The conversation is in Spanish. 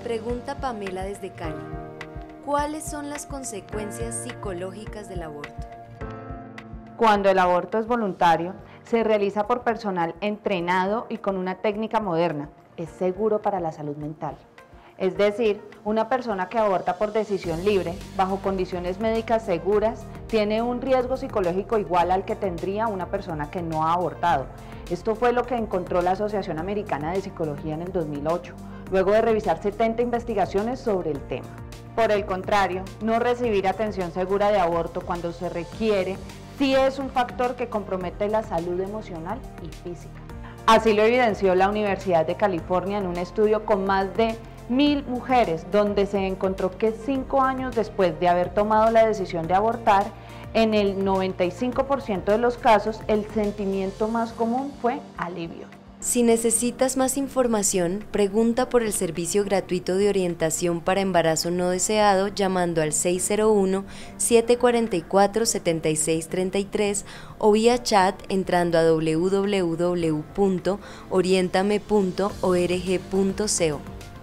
Pregunta Pamela desde Cali. ¿Cuáles son las consecuencias psicológicas del aborto? Cuando el aborto es voluntario, se realiza por personal entrenado y con una técnica moderna. Es seguro para la salud mental. Es decir, una persona que aborta por decisión libre, bajo condiciones médicas seguras, tiene un riesgo psicológico igual al que tendría una persona que no ha abortado. Esto fue lo que encontró la Asociación Americana de Psicología en el 2008, luego de revisar 70 investigaciones sobre el tema. Por el contrario, no recibir atención segura de aborto cuando se requiere sí es un factor que compromete la salud emocional y física. Así lo evidenció la Universidad de California en un estudio con más de 1000 mujeres, donde se encontró que 5 años después de haber tomado la decisión de abortar, en el 95% de los casos el sentimiento más común fue alivio. Si necesitas más información, pregunta por el servicio gratuito de orientación para embarazo no deseado llamando al 601-744-7633 o vía chat entrando a www.orientame.org.co.